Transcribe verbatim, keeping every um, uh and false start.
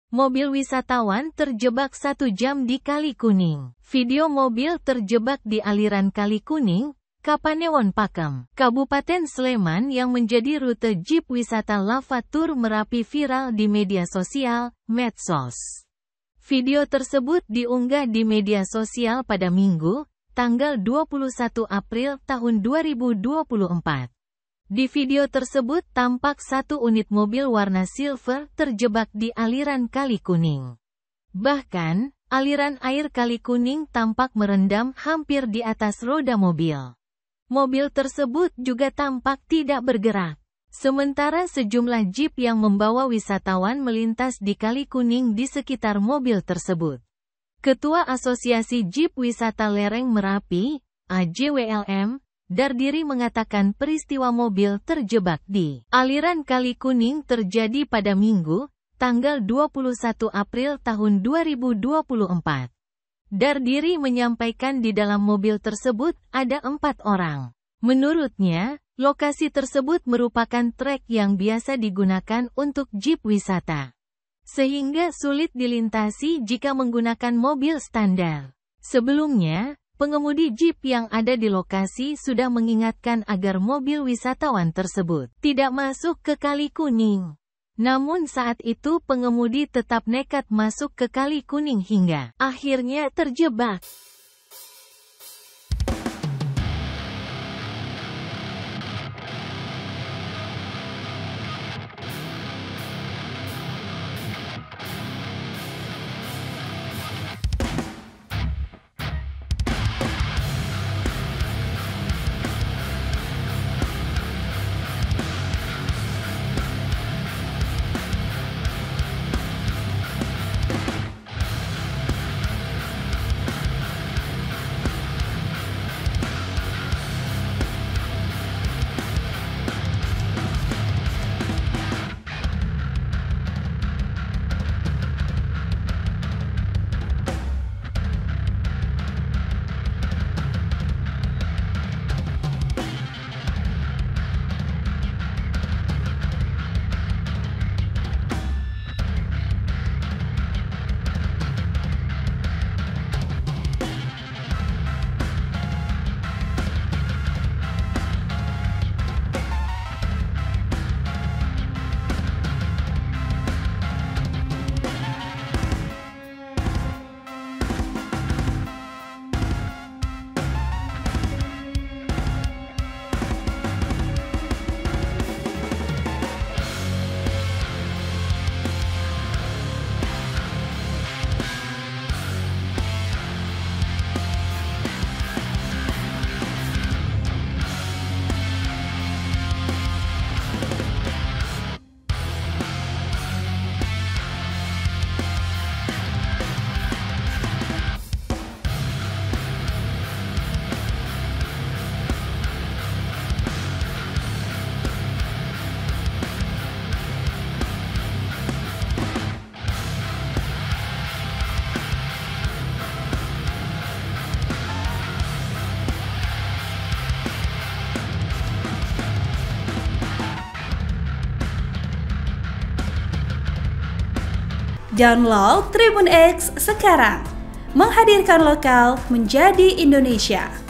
Mobil wisatawan terjebak satu jam di Kali Kuning. Video mobil terjebak di aliran Kali Kuning, Kapanewon Pakem, Kabupaten Sleman yang menjadi rute jeep wisata Lava Tour Merapi viral di media sosial, medsos. Video tersebut diunggah di media sosial pada Minggu, tanggal dua puluh satu April tahun dua ribu dua puluh empat. Di video tersebut tampak satu unit mobil warna silver terjebak di aliran Kali Kuning. Bahkan, aliran air Kali Kuning tampak merendam hampir di atas roda mobil. Mobil tersebut juga tampak tidak bergerak. Sementara sejumlah jeep yang membawa wisatawan melintas di Kali Kuning di sekitar mobil tersebut. Ketua Asosiasi Jeep Wisata Lereng Merapi, A J W L M, Dardiri mengatakan peristiwa mobil terjebak di aliran Kali Kuning terjadi pada Minggu, tanggal dua puluh satu April tahun dua ribu dua puluh empat. Dardiri menyampaikan di dalam mobil tersebut ada empat orang. Menurutnya, lokasi tersebut merupakan trek yang biasa digunakan untuk jeep wisata, sehingga sulit dilintasi jika menggunakan mobil standar. Sebelumnya, pengemudi jeep yang ada di lokasi sudah mengingatkan agar mobil wisatawan tersebut tidak masuk ke Kali Kuning. Namun saat itu pengemudi tetap nekat masuk ke Kali Kuning hingga akhirnya terjebak. Download Tribun X sekarang, menghadirkan lokal menjadi Indonesia.